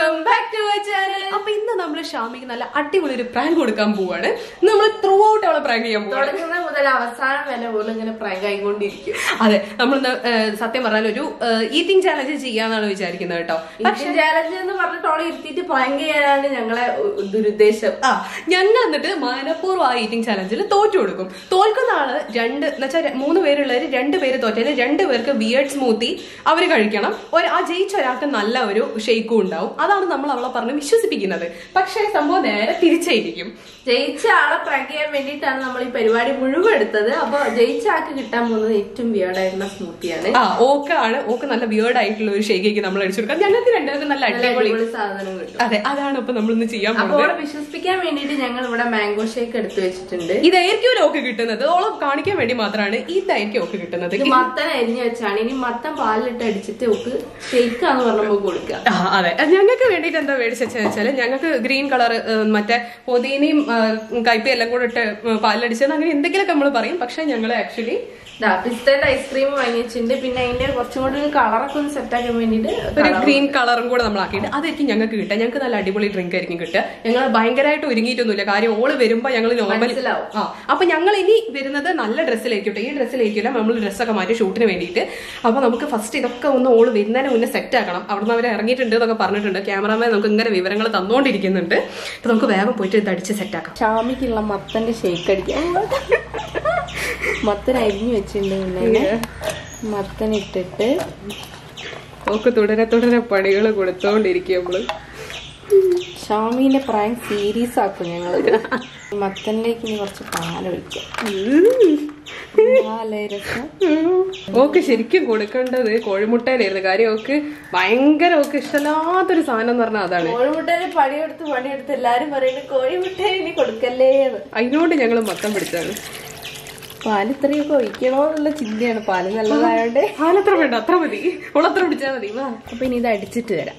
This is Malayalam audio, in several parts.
Welcome back to our channel. അപ്പോൾ ഇന്ന് നമ്മൾ ഷാമിക്ക് നല്ല അടിപൊളി ഒരു പ്രാങ്ക് കൊടുക്കാൻ പോവാണ്. നമ്മൾ ത്രൂ ഔട്ട് അവളെ പ്രാങ്ക് ചെയ്യാൻ പോവാണ്. തുടങ്ങുന്ന മുതൽ അവസാനം വരെ പോലും ഇങ്ങനെ പ്രാങ്ക് ആയിക്കൊണ്ടിരിക്കും. അതെ, നമ്മൾ സത്യം പറഞ്ഞാൽ ഒരു ഈറ്റിംഗ് ചാലഞ്ച് ചെയ്യാന്നാണ് വിചാരിക്കുന്നത് കേട്ടോ. പക്ഷേ ചാലഞ്ച് എന്ന് പറഞ്ഞിട്ട് അവളെ ഇരുത്തിയിട്ട് പ്രാങ്ക് ചെയ്യാനാണ് ഞങ്ങളെ ദുരുദ്ദേശം. ഞങ്ങൾ എന്നിട്ട് മനഃപൂർവ്വം ആ ഈറ്റിംഗ് ചാലഞ്ചിൽ തോറ്റു കൊടുക്കും. തോൽക്കുന്ന ആള് എന്നുവെച്ചാൽ 3 പേരുള്ളവര് 2 പേര് തോറ്റാല് 2 പേർക്ക് ബിയർഡ് സ്മൂത്തി അവര് കഴിക്കണം. ആ ജയിച്ച ഒരാൾക്ക് നല്ല ഒരു ഷെയ്ക്കും ഉണ്ടാവും. അതാണ് നമ്മൾ അവളെ പറഞ്ഞ് വിശ്വസിപ്പിക്കുന്നത്. പക്ഷേ സംഭവം നേരെ തിരിച്ചായിരിക്കും. ജയിച്ച ആളെ പ്രാങ്ക് ചെയ്യാൻ വേണ്ടിയിട്ടാണ് നമ്മൾ ഈ പരിപാടി മുഴുവൻ എടുത്തത്. അപ്പൊ ജയിച്ച ആൾക്ക് കിട്ടാൻ പോകുന്നത് ഏറ്റവും വിയേർഡ് ആയിട്ടുള്ള സ്മൂത്തിയാണ്. ഓക്ക് നല്ല വിയേർഡ് ആയിട്ടുള്ള ഒരു ഷേക്കേക്ക് നമ്മൾ അടിച്ചു കൊടുക്കാം. ഞങ്ങൾക്ക് 2 പേർക്കും നല്ല അടിപൊളി സാധനം കിട്ടും. അതെ, അതാണ് ഇപ്പൊ നമ്മളിന്ന് ചെയ്യാൻ പോകുന്നത്. അപ്പോൾ വിശ്വസിപ്പിക്കാൻ വേണ്ടിയിട്ട് ഞങ്ങൾ ഇവിടെ മാംഗോ ഷേക്ക് എടുത്തു വെച്ചിട്ടുണ്ട്. ഇതായിരിക്കും ഓക്ക് കിട്ടുന്നത്. ഓളെ കാണിക്കാൻ വേണ്ടി മാത്രമാണ് ഇതായിരിക്കും ഓക്ക് കിട്ടുന്നത്. മത്തൻ അരിഞ്ഞു വെച്ചാണ്. ഇനി മത്തൻ പാലിലിട്ട് അടിച്ചിട്ട് ഓക്ക് ഷേക്കാന്ന് പറഞ്ഞപ്പോൾ കൊടുക്കുക. അതെ, ഞങ്ങൾക്ക് വേണ്ടിട്ട് എന്താ മേടിച്ചെന്ന് വെച്ചാല് ഞങ്ങൾക്ക് ഗ്രീൻ കളർ മറ്റേ പൊതീനയും കയ്പയും എല്ലാം കൂടെ ഇട്ട് പാലടിച്ചത് അങ്ങനെ എന്തെങ്കിലുമൊക്കെ നമ്മൾ പറയും. പക്ഷെ ഞങ്ങള് ആക്ച്വലി പിസ്തന്റെ ഐസ്ക്രീം വാങ്ങിച്ചിട്ടുണ്ട്. പിന്നെ അതിന്റെ കുറച്ചും കൂടി ഒരു കളറൊക്കെ ഒന്ന് സെറ്റ് ആക്കാൻ വേണ്ടിട്ട് ഒരു ഗ്രീൻ കളറും കൂടെ നമ്മൾ ആക്കിയിട്ട് അതായിരിക്കും ഞങ്ങൾക്ക് കിട്ടുക. ഞങ്ങൾക്ക് നല്ല അടിപൊളി ഡ്രിങ്ക് ആയിരിക്കും കിട്ടുക. ഞങ്ങൾ ഭയങ്കരമായിട്ട് ഒരുങ്ങിയിട്ടൊന്നുമില്ല. കാര്യം ഓള് വരുമ്പോ ഞങ്ങൾ നോർമൽ അപ്പൊ ഞങ്ങൾ ഇനി വരുന്നത് നല്ല ഡ്രസ്സിലേക്കോട്ടെ. ഈ ഡ്രസ്സിലേക്കില്ല, നമ്മൾ ഡ്രസ്സൊക്കെ മാറ്റി ഷൂട്ടിന് വേണ്ടിയിട്ട്. അപ്പൊ നമുക്ക് ഫസ്റ്റ് ഇതൊക്കെ ഒന്ന് ഓള് വരുന്നതിന് മുന്നേ സെറ്റ് ആക്കണം. അവിടുന്ന് അവർ ഇറങ്ങിയിട്ടുണ്ട് എന്നൊക്കെ പറഞ്ഞിട്ടുണ്ട്. ക്യാമറാമാൻ നമുക്ക് ഇങ്ങനെ വിവരങ്ങൾ തന്നുകൊണ്ടിരിക്കുന്നുണ്ട്. അപ്പൊ നമുക്ക് വേഗം പോയിട്ട് ഇത് അടിച്ച് സെറ്റ് ആക്കാം. ഷാമിക്കുള്ള മത്തന്റെ ഷേക്ക് അടിക്കാം. മത്തൻ അരിഞ്ഞു വെച്ചിട്ടുണ്ടെങ്കിൽ മത്തൻ ഇട്ടിട്ട് നമുക്ക് തുടരെ പണികൾ കൊടുത്തോണ്ടിരിക്കും നമ്മള്. ഷാമിന്റെ പ്രാങ്ക് സീരീസ് ആക്കും ഞങ്ങള്. മത്തനിലേക്ക് ഇനി കുറച്ച് പാലൊഴിക്കാം. ഓക്ക് ശരിക്കും കൊടുക്കേണ്ടത് കോഴിമുട്ടേനായിരുന്നു. കാര്യം ഓക്ക് ഭയങ്കര ഓക്ക് ഇഷ്ടമില്ലാത്തൊരു സാധനം എന്ന് പറഞ്ഞാൽ അതാണ്. കോഴിമുട്ടേനെ പണിയെടുത്ത് എല്ലാരും പറയുന്നത് കോഴിമുട്ടേനെ ഇനി കൊടുക്കല്ലേ. അതിനോട് ഞങ്ങൾ മത്തം പിടിച്ചാണ്. പാല് ഇത്രയൊക്കെ ഒഴിക്കണോ എന്നുള്ള ചിന്തയാണ്. പാല് നല്ലതായോണ്ട് പാലത്ര വേണ്ട, അത്ര മതി. ഓളത്ര പിടിച്ചാൽ മതി. അപ്പൊ ഇനി ഇത് അടിച്ചിട്ട് വരാം.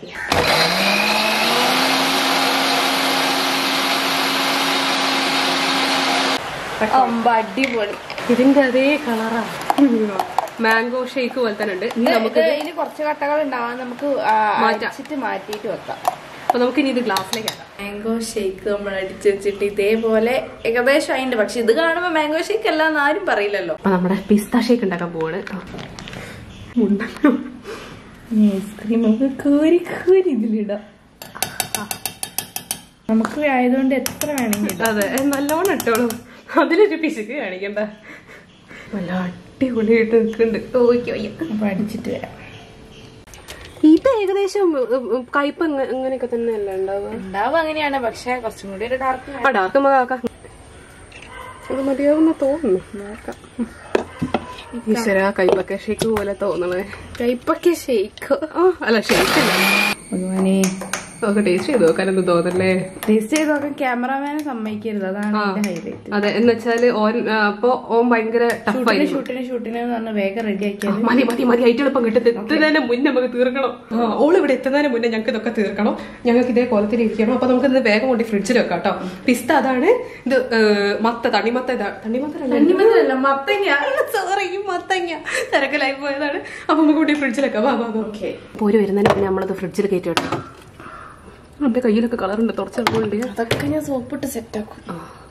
അടിപൊളി. ഇതിന്റെ അതേ കളറാ, മാംഗോ ഷേക്ക് പോലെ തന്നെ ഉണ്ട്. ഇനി നമുക്ക് ഇതിന് കുറച്ച് കട്ടകൾ ഉണ്ടാവാൻ നമുക്ക് മാറ്റിയിട്ട് വെക്കാം. അപ്പൊ നമുക്ക് ഇനി ഇത് ഗ്ലാസ്സിലേക്ക് ആക്കാം. മാംഗോ ഷേക്ക് നമ്മൾ അടിച്ചു വെച്ചിട്ട് ഇതേപോലെ ഏകദേശം അതിന്റെ, പക്ഷെ ഇത് കാണുമ്പോ മാംഗോ ഷേക്ക് അല്ല എന്ന് ആരും പറയില്ലല്ലോ. അപ്പൊ നമ്മുടെ പിസ്ത ഷേക്ക് ഉണ്ടാക്കാൻ പോവാണ്. ഐസ്ക്രീം നമുക്ക് കോരി ഇതിലിടാം. നമുക്ക് ആയതുകൊണ്ട് എത്ര വേണമെങ്കിൽ. അതെ, നല്ലോണം ഇട്ടോളൂ. അതിലൊരു പിശുക്ക് കാണിക്കണ്ട. നല്ല അടിപൊളിയായിട്ട് നിൽക്കുന്നുണ്ട്. അപ്പൊ അടിച്ചിട്ട് വരാം. ഇത് ഏകദേശം കയ്പ് അങ്ങനെയൊക്കെ തന്നെയല്ല ഉണ്ടാവുക അങ്ങനെയാണ്. പക്ഷെ കുറച്ചും കൂടി ഒരു ഡാർക്ക് ഡാർക്ക് അത് മതിയാവുന്ന തോന്നുന്നു. നോക്കാം. ഈശ്വര, കൈപ്പക്ക ഷേക്ക് പോലെ തോന്നണേ. കൈപ്പക്ക ഷേക്ക് അല്ല, ഷേക്ക് നമുക്ക് ടേസ്റ്റ് ചെയ്ത് നോക്കാനൊന്നും തോന്നല്ലേ. ടേസ്റ്റ് ചെയ്ത് നോക്കാൻ ക്യാമറാമാനെ സമ്മതിക്കരുത്. അതാണ് ഹൈലൈറ്റ്. അതെ, എന്ന് വെച്ചാല് അപ്പൊ ഓൻ ഭയങ്കര ഷൂട്ടിന് പറഞ്ഞ വേഗം റെഡി ആക്കിയാൽ മതി ആയിട്ട് എളുപ്പം കിട്ടും. എത്തുന്നതിന് മുന്നേ നമുക്ക് തീർക്കണം. ഓൾ ഇവിടെ എത്തുന്നതിന് മുന്നേ ഞങ്ങൾക്ക് ഇതൊക്കെ തീർക്കണം. ഞങ്ങൾക്ക് ഇതേ കോലത്തിൽ ഇരിക്കണം. അപ്പൊ നമുക്ക് ഇത് വേഗം കൊണ്ട് ഫ്രിഡ്ജിൽ വെക്കാം കേട്ടോ. പിസ്ത അതാണ്. ഇത് തണ്ണിമത്തല്ല മത്തങ്ങ. സോറി, മത്തങ്ങ തിരക്കലായി പോയതാണ്. അപ്പൊ നമുക്ക് കൂടി ഫ്രിഡ്ജിൽ വെക്കാം. പോര് വരുന്നതിന് പിന്നെ നമ്മളത് ഫ്രിഡ്ജിൽ കയറ്റി വെക്കാം. എന്റെ കയ്യിലൊക്കെ കളറുണ്ട്, തുറച്ചുണ്ട്. അതൊക്കെ ഞാൻ സോപ്പിട്ട് സെറ്റാക്കും.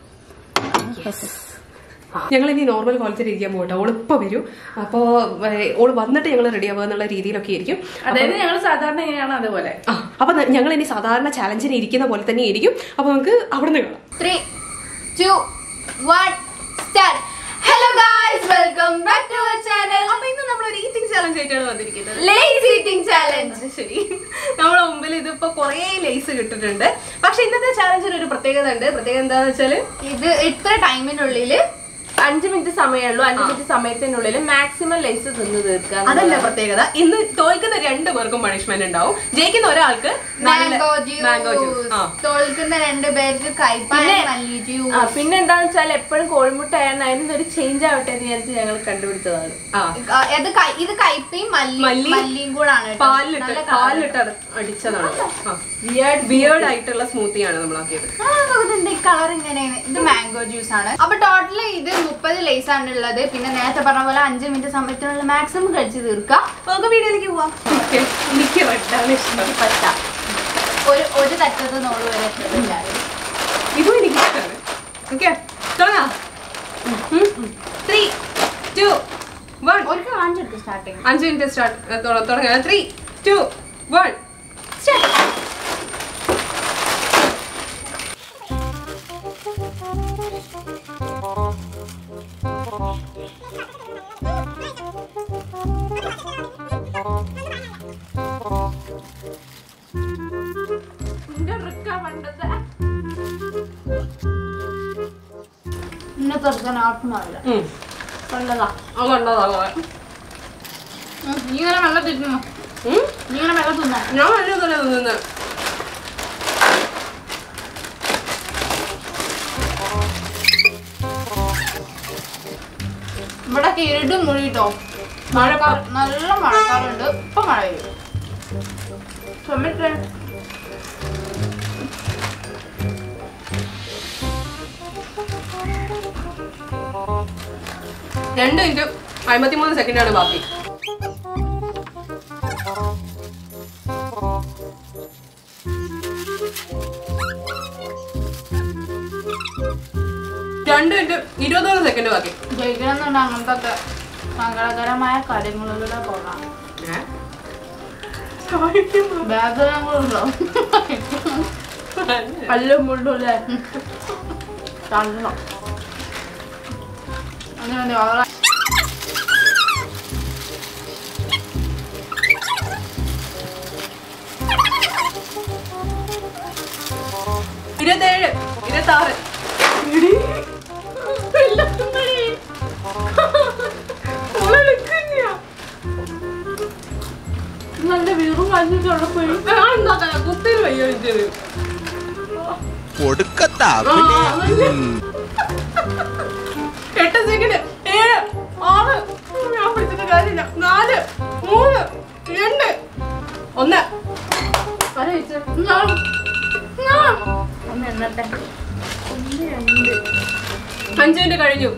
ഞങ്ങൾ ഇനി നോർമൽ ക്വാളിറ്റിയിൽ ഇരിക്കാൻ പോകട്ടെ. ഓളിപ്പോ വരും. അപ്പൊ ഓള് വന്നിട്ട് ഞങ്ങൾ റെഡി ആവുക എന്നുള്ള രീതിയിലൊക്കെ ആയിരിക്കും. അതായത് ഞങ്ങൾ സാധാരണ എങ്ങനെയാണ് അതുപോലെ. അപ്പൊ ഞങ്ങൾ ഇനി സാധാരണ ചാലഞ്ചിന് ഇരിക്കുന്ന പോലെ തന്നെ ആയിരിക്കും. അപ്പൊ നമുക്ക് അവിടെ നിന്ന് കാണാം. 3, 2, 1 start. Hello guys, welcome back to our channel. അപ്പൊ ഇന്ന് നമ്മൾ ഒരു ഈറ്റിംഗ് ചാലഞ്ച് ആയിട്ടാണ് വന്നിരിക്കുന്നത്. Lay's eating challenge. ശരി, നമ്മളെ മുമ്പിൽ ഇതിപ്പോ കുറെ ലേസ് കിട്ടിട്ടുണ്ട്. പക്ഷെ ഇന്നത്തെ ചാലഞ്ചിന് ഒരു പ്രത്യേകത ഉണ്ട്. പ്രത്യേകത എന്താന്ന് വെച്ചാല് ഇത് ഇത്ര ടൈമിനുള്ളില് 5 മിനിറ്റ് സമയമുള്ളൂ. 5 മിനിറ്റ് സമയത്തിനുള്ളിൽ മാക്സിമം ലേസ് തിന്ന് തീർക്കുക. അതല്ല പ്രത്യേകത. ഇന്ന് തോൽക്കുന്ന 2 പേർക്കും പണിഷ്മെന്റ് ഉണ്ടാവും. ജയിക്കുന്ന ഒരാൾക്ക് മാംഗോ ജ്യൂസ്, തോൽക്കുന്ന 2 പേർക്ക് മല്ലി ജ്യൂസ്. പിന്നെ എന്താന്ന് വെച്ചാൽ എപ്പോഴും കോഴിമുട്ട ആയിരുന്നു. അതിന് ഒരു ചേഞ്ച് ആവട്ടെ എന്ന് വിചാരിച്ച് ഞങ്ങൾ കണ്ടുപിടിച്ചതാണ്. ഇത് കയ്പയും മല്ലിയും കൂടാണ്. പാലിലിട്ട് അടിച്ചതാണ്. വിയേർഡ് ആയിട്ടുള്ള സ്മൂത്തിയാണ് നമ്മളാക്കിയത്. കളർ ഇങ്ങനെയാണ്. ഇത് മാംഗോ ജ്യൂസ് ആണ്. അപ്പൊ ടോട്ടൽ ഇത് 30 ലേസ് ആണ് ഉള്ളത്. പിന്നെ നേരത്തെ പറഞ്ഞ പോലെ 5 മിനിറ്റ് സമയത്തിനുള്ള മാക്സിമം കഴിച്ച് തീർക്കാം. നമുക്ക് വീഡിയോയിലേക്ക് പോവാം. എനിക്ക് റെഡാണ് ഇഷ്ടം. ഒരു തറ്റത്ത് നോള് വരെ എത്തില്ല. ഇതും എനിക്ക് ഇഷ്ടമാണ്. ഓക്കെ തുടങ്ങാം. 3, 2, 1. ഒരിക്കൽ കാണിച്ചെടുക്കും സ്റ്റാർട്ടിങ്. 5 മിനിറ്റ് സ്റ്റാർട്ട് തുടങ്ങാം. 3, 2, 1. ഇന്നെ തുറക്കാൻ ആർക്കുമാവില്ല. നല്ലതാ. നീ ഇങ്ങനെ വെള്ളം തിന്നോ? നീ ഇങ്ങനെ വെള്ളം തിന്നോ? ഞാൻ നല്ല തിന്നുന്നത്. ഇവിടെ ഇരുട് മുഴിട്ടോ. മഴക്കാർ നല്ല മഴക്കാറുണ്ട്. ഇപ്പൊ മഴ വരും. രണ്ട് മിനിറ്റ് 53 സെക്കൻഡാണ് ബാക്കി. രണ്ട് മിനിറ്റ് 21 സെക്കൻഡ് ബാക്കി. ജയിക്കണമെന്നുണ്ട് അങ്ങനത്തെ സങ്കടകരമായ കാര്യങ്ങളിലൂടെ പോകാം. ബാഗുകളുണ്ടോ? പല്ലും മുള്ളൂല്ലേ? തള്ളണം. അങ്ങനെ 27, 26. നല്ല വീറും കാണിച്ചിട്ടുള്ള പോയി കുത്തിരി വയ്യോ ഇത് കൊടുക്കത്താ. 8 സെക്കൻഡ്. 7, 6. ഞാൻ പിടിച്ചിട്ട് കാര്യമില്ല. 4, 3, 2, 1. ഒന്ന് എന്നട്ടെ. 5 മിനിറ്റ് കഴിഞ്ഞു.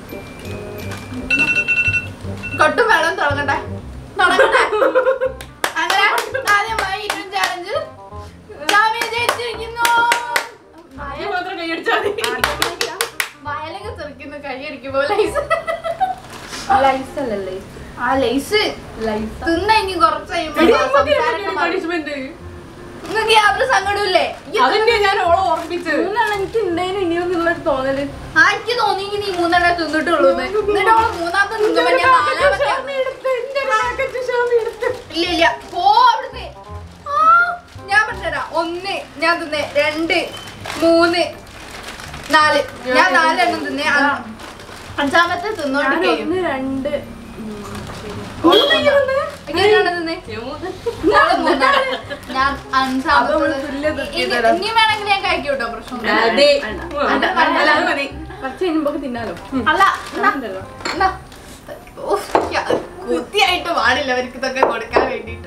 കൊട്ടും വെള്ളം തുടങ്ങട്ടെ. അങ്ങനെ ആദ്യമായി 20 ചാലഞ്ച് ജയിച്ചിരിക്കുന്നു. മാത്രം കൈയടിച്ചാൽ മതി. വയലൊക്കെ തെറിക്കുന്നു കൈയടിക്കുമ്പോ ലൈസ് അല്ലല്ലേ? ആ ലൈസ് തിന്ന ഇനി കുറച്ച് പണിഷ്മെന്റ് നിങ്ങൾക്ക് യാതൊരു സങ്കടമില്ലേ? അതിന്റെ ഞാൻ ഓളെ ഓർമ്മിച്ചത്. എനിക്ക് ഉണ്ടായിരുന്നു ഇനിയൊന്നുള്ള തോന്നല്. ആ എനിക്ക് തോന്നിയെങ്കിൽ നീ 3 തിന്നിട്ടുള്ളൂ. എന്നിട്ട് ഓള് 3ാമത്തെ തിന്നുമ്പോ ഞാൻ 4ാമത്തെ. ഇല്ല ഇല്ല പോ അവിടുന്ന്. ഞാൻ പറഞ്ഞുതരാം. 1 ഞാൻ തിന്നേ, 2, 3, 4. ഞാൻ 4 എണ്ണം തിന്നേ. 5ാമത്തെ തിന്നോണ്ട് 2 ഞാൻ 5ാമത്തെ. ഇനി വേണമെങ്കിൽ ഞാൻ കഴിക്കൂട്ടോ. പ്രശ്നം തിന്നാലോ. അല്ല കുത്തിയായിട്ട് പാടില്ല അവർക്ക് ഇതൊക്കെ കൊടുക്കാൻ വേണ്ടിട്ട്.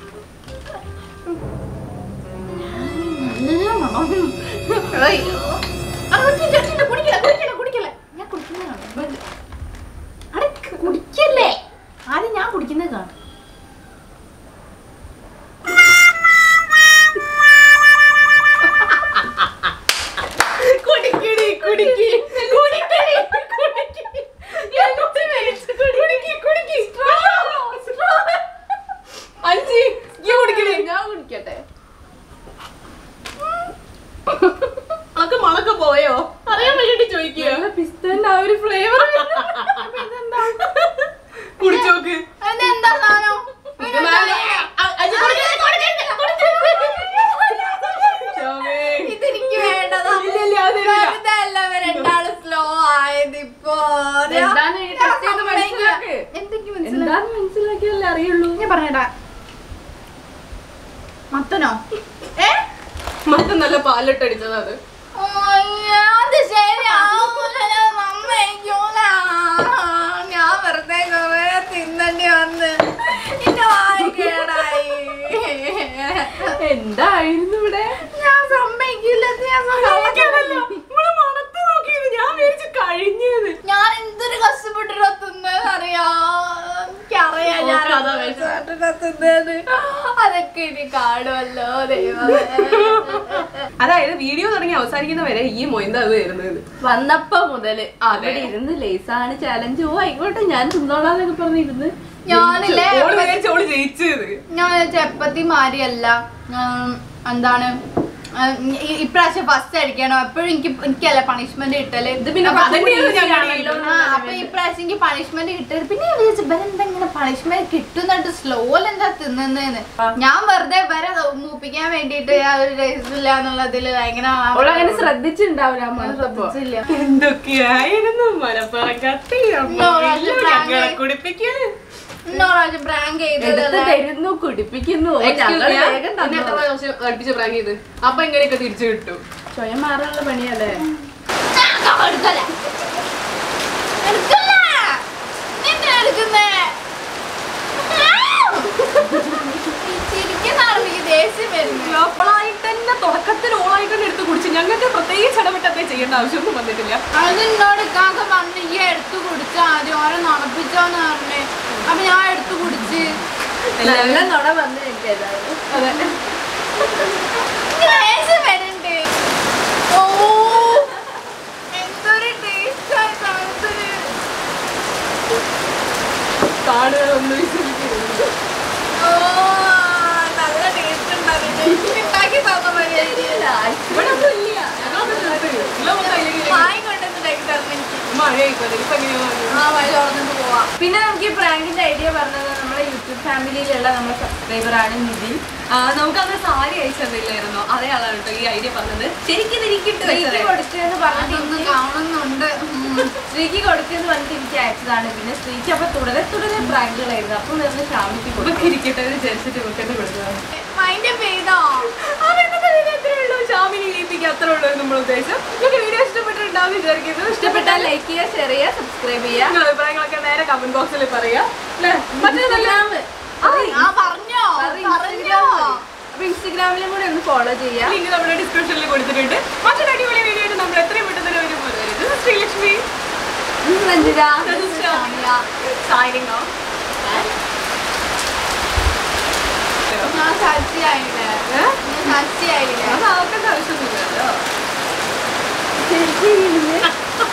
കുടിക്കല്ലേ ആദ്യം ഞാൻ കുടിക്കുന്നത് കാണും. ഞാൻ കുടിക്കട്ടെ. അതൊക്കെ മണക്ക പോയോ അറിയാൻ വേണ്ടിട്ട് ചോദിക്കുക. പിസ്തന്റെ ആ ഒരു ഫ്ലേവർ കുടിച്ചോക്ക്. എന്താ സാധനം? ഇതെനിക്ക് വേണ്ടതാ. രണ്ടാള് സ്ലോ ആയത്. ഇപ്പൊ മനസ്സിലാക്കിയല്ലേ അറിയുള്ളൂ. ഞാൻ പറഞ്ഞേട്ടാ മത്തനോ? മത്തൻ നല്ല പാലിട്ടടിച്ചത്. അത് അത് ശരിയാവൂല. ഞാൻ വെറുതെ കൊറേ തിന്നണ്ടി വന്ന് എന്റെ വായിക്കേടായി. എന്തായിരുന്നു ഇവിടെ? ഞാൻ സമ്മതിക്കില്ല. ഞാൻ വിചാരിച്ചു കഴിഞ്ഞത്. ഞാൻ എന്തൊരു കഷ്ടപ്പെട്ടിട്ട് തിന്നത് അറിയാ. എനിക്കറിയാം ഞാൻ അതൊക്കെ ഇനി കാണുമല്ലോ ദൈവമേ. അതായത് വീഡിയോ തുടങ്ങി അവസാനിക്കുന്നവരെ ഈ മൊയ്ന്ത അത് വരുന്നത് വന്നപ്പോ മുതല് അവിടെ ഇരുന്ന് ലേസാണ് ചാലഞ്ച് ആയിക്കോട്ടെ ഞാൻ തിന്നോളാന്നൊക്കെ പറഞ്ഞിരുന്ന് ഞാനില്ലേ ഓള് ജയിച്ചത്. ഞാൻ ചെപ്പത്തി മാരിയല്ല എന്താണ് ഇപ്രാവശ്യം ഫസ്റ്റ് അടിക്കണോ എപ്പോഴും എനിക്കല്ല പണിഷ്മെന്റ് കിട്ടല്. അപ്പൊ ഇപ്രാവശ്യം എനിക്ക് പണിഷ്മെന്റ് കിട്ടരുത്. പിന്നെ ഞാൻ വിചാരിച്ചു ഇവരെന്തെങ്കിലും പണിഷ്മെന്റ് കിട്ടുന്നിട്ട് സ്ലോയിൽ എന്താ തിന്നുന്നേന്ന്. ഞാൻ വെറുതെ വരെ മൂപ്പിക്കാൻ വേണ്ടിട്ട് ഒരു രസമില്ല എന്നുള്ളതില് ഭയങ്കര ശ്രദ്ധിച്ചിട്ടുണ്ടാവില്ല. ശ്രദ്ധിച്ചില്ല. എന്തൊക്കെയായിരുന്നു പ്രാങ്ക് ചെയ്തത് തരുന്നു കുടിപ്പിക്കുന്നു. അടുപ്പിച്ച് പ്രാങ്ക് ചെയ്ത് അപ്പൊ എങ്ങനെയൊക്കെ തിരിച്ചു കിട്ടും. സ്വയം മാറാനുള്ള പണിയല്ലേ. തുടക്കത്തിൽ ഓളായിട്ട് തന്നെ എടുത്ത് കുടിച്ചു. ഞങ്ങൾക്ക് പ്രത്യേകിച്ച് ഇടപെട്ടൊക്കെ ചെയ്യേണ്ട ആവശ്യമൊന്നും വന്നിട്ടില്ല. അതിനോട് ഇക്കാക്ക പറഞ്ഞു ഈ എടുത്തു കുടിച്ച ആദ്യം ഓരോ നടപ്പിച്ചോന്ന് പറഞ്ഞേ. അപ്പൊ ഞാൻ എടുത്തു കുടിച്ച് നല്ല നുണ വന്ന് എനിക്ക് ഏതായാലും. വരണ്ടേ. ഓ എന്തൊരു ടേസ്റ്റ് കാണുകളൊന്നും വിശ്വസിക്കരുത്. ഓ നല്ല ടേസ്റ്റ് ഉണ്ടാക്കി തന്ന ഇവിടെ ഒന്നും ഇല്ല. മായി കൊണ്ടുവന്നിട്ടാക്കി തന്നെ എനിക്ക് മഴയായിക്കോട്ടെ ഇപ്പൊ എങ്ങനെയാ ആ മഴ തുറന്നിട്ട് പോവാം. പിന്നെ നമുക്ക് ഈ പ്രാങ്കിന്റെ ഐഡിയ പറഞ്ഞത് നമ്മുടെ യൂട്യൂബ് ഫാമിലിയിലുള്ള നമ്മുടെ സബ്സ്ക്രൈബർ ആണ് നിതിൻ. നമുക്കന്ന് സാരി അയച്ചതില്ലായിരുന്നോ? അതേ ആളാണ് കേട്ടോ ഈ ഐഡിയ പറഞ്ഞത്. ശരിക്കും സ്ത്രീക്ക് കൊടുക്കുമെന്ന് പറഞ്ഞിട്ട് കാണുന്നുണ്ട്. സ്ത്രീക്ക് കൊടുക്കുമെന്ന് പറഞ്ഞിട്ട് എനിക്ക് അയച്ചതാണ്. പിന്നെ സ്ത്രീക്ക് അപ്പൊ തുടരെ പ്രാങ്കുകളായിരുന്നു. അപ്പൊ നിന്ന് ക്ഷാമിക്ക് കൊടുക്കും ഇരിക്കട്ടെ വിചാരിച്ചിട്ട് കൊടുക്കേണ്ടി കൊടുത്തതാണ്. ഷാമിനി ലീപിക്ക് അത്ര ഉള്ളൂ നമ്മൾ ഉദ്ദേശം. നിങ്ങൾക്ക് വീഡിയോ ഇഷ്ടപ്പെട്ടിട്ടുണ്ടാവും വിചാരിക്കുന്നു. ഇഷ്ടപ്പെട്ടാൽ ലൈക്ക് ചെയ്യുക, ഷെയർ ചെയ്യുക, സബ്സ്ക്രൈബ് ചെയ്യുക. നിങ്ങളുടെ അഭിപ്രായങ്ങളൊക്കെ നേരെ കമന്റ് ബോക്സിൽ പറയാ. അപ്പൊ ഇൻസ്റ്റഗ്രാമിലും കൂടെ ഒന്ന് ഫോളോ ചെയ്യാം. ലിങ്ക് നമ്മുടെ ഡിസ്ക്രിപ്ഷനിൽ കൊടുത്തിട്ടുണ്ട്. മറ്റൊരു അടിപൊളി വീഡിയോ ആയിട്ട് നമ്മൾ എത്രയും പെട്ടെന്ന് വരും. Sreelakshmi Ranjitha signing off. ഞാൻ സാക്ഷിയായില്ലേ അത് ആർക്കും ആവശ്യമൊന്നുമില്ലല്ലോ. ശരിക്കും